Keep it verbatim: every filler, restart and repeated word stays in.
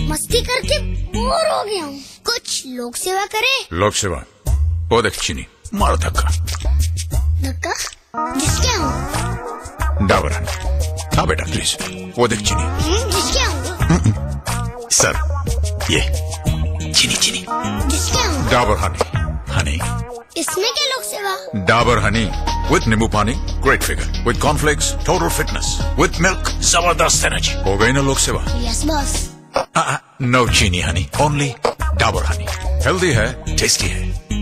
मस्ती करके बोर हो गया हूँ, कुछ लोक सेवा करे। लोक सेवा? वो देख चीनी, मारो धक्का। धक्का? जिसके हूँ? डाबर हनी। हाँ बेटा प्लीज, वो देख चीनी। जिसके हूँ? सर ये चीनी चीनी। जिसके हूँ? डाबर हनी। हनी इसमें क्या लोक सेवा? डाबर हनी with नींबू पानी, great figure. With cornflakes, total fitness. With milk, जबरदस्त एनर्जी। हो गई ना लोक सेवा? Yes boss. No चीनी honey, only Dabur honey. Healthy है, टेस्टी है।